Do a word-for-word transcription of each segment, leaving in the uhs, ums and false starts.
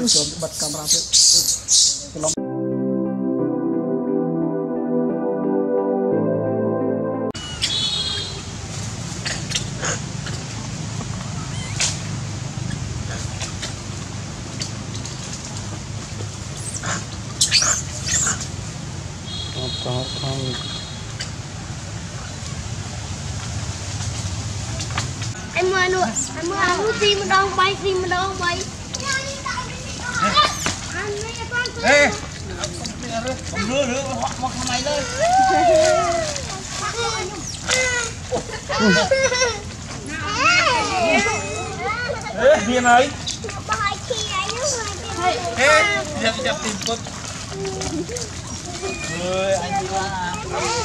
chôm bật camera tiếp. Không không em mời nữa em mời ăn gì mà đâu bay gì mà đâu bay ê không rửa rửa họ mặc mày lên ê điên ấy ê đẹp đẹp tìm con ơi anh đi qua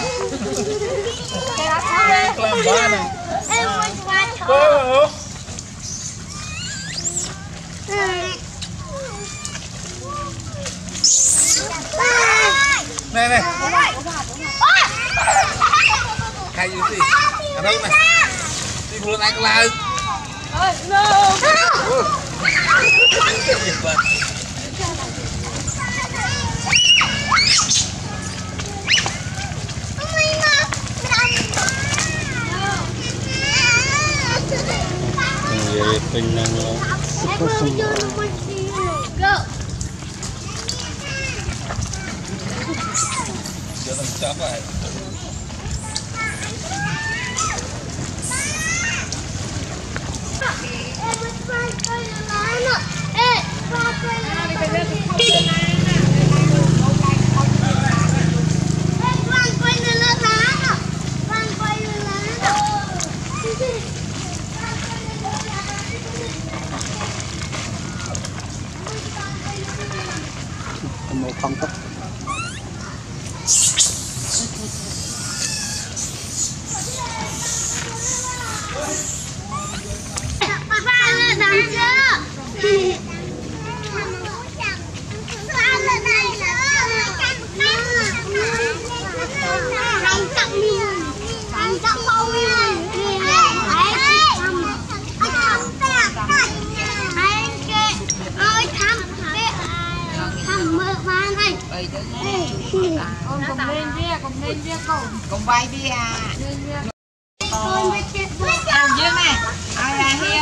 làm ba này em muốn qua Ô, này này cái gì gì ở đâu này đi luôn anh lại no vậy tình năng super sung go chưa làm chắp lại một phong cách con cùng lên bia cùng lên bia cùng cùng bay bia à ăn dương này ai là hiệu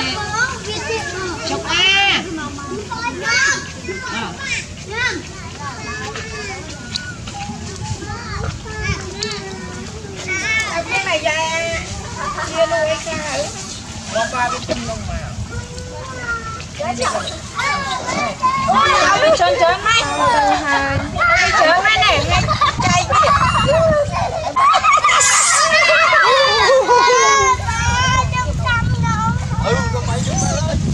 chụp a cái này ra chia nuôi sao con ba bên chân lông mà ôi trơn trơn này trơn này này ngay chay ừ con bay chúng ta lên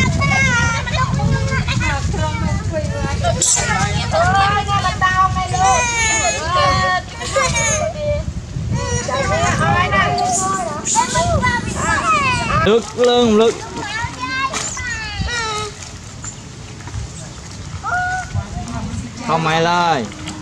nước lưng lực không mày lời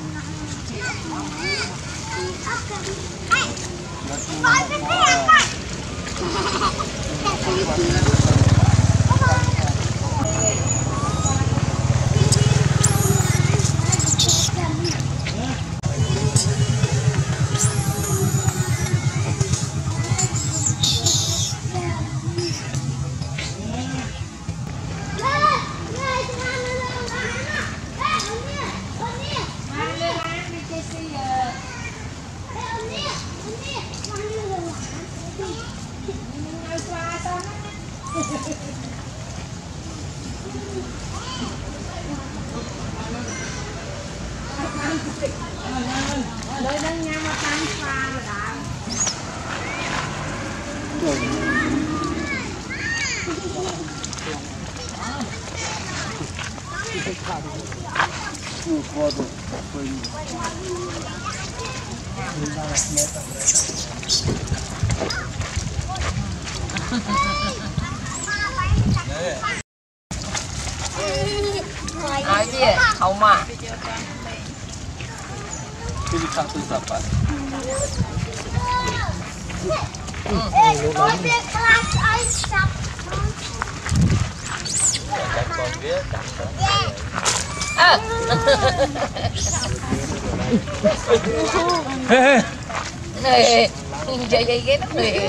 Đôi đơn nhau mà tan pha rồi đó. nói gì không mà cái gì khác tôi sập à Ê, ôi biết class ai sập. ờ này chơi chơi ghét này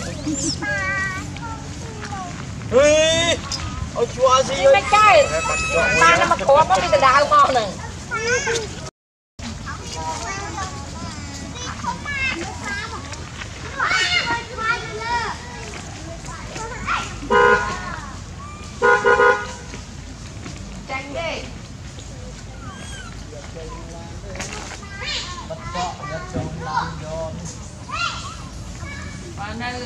ôi chua gì mấy cái ba nó mà có có bị đau ngon này tranh đi và nơi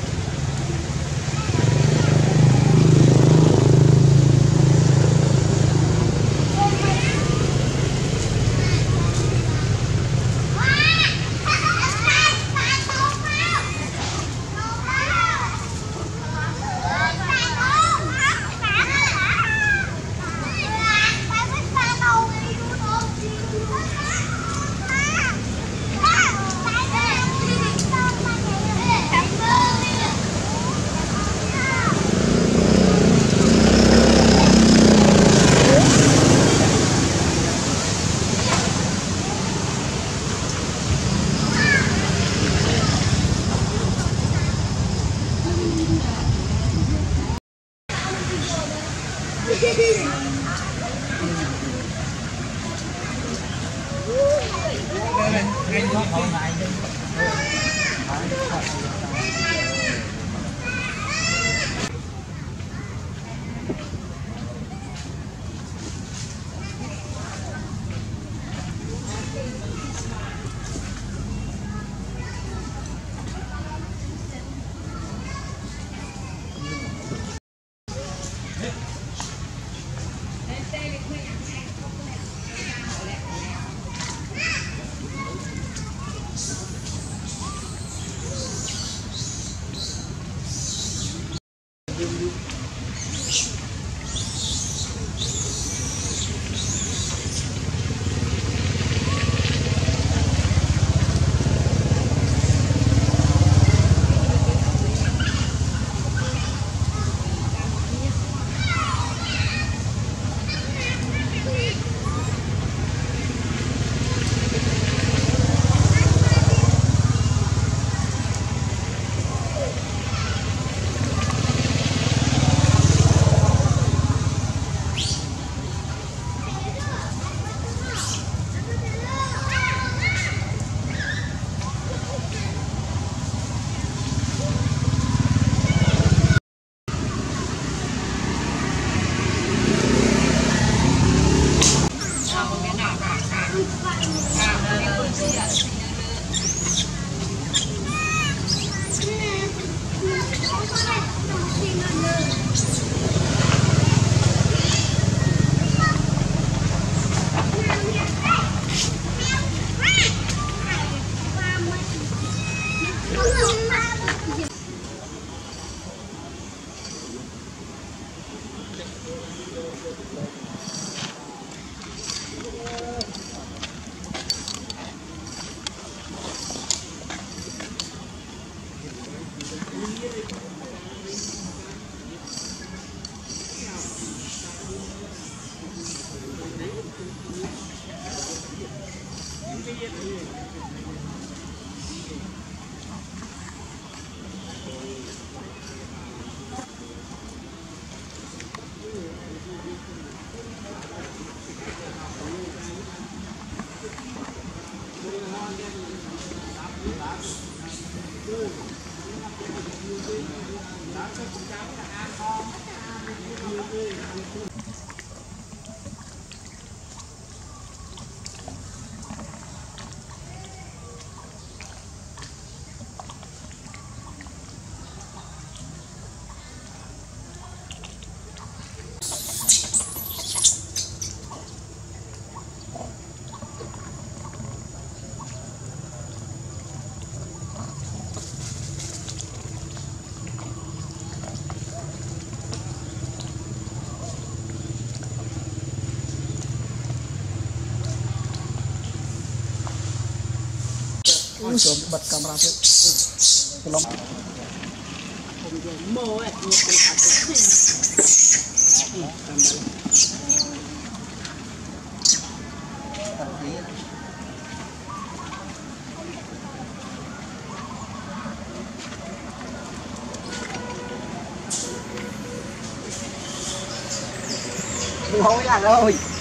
Xuống bật camera tiếp. Cái lông. Hối là rồi.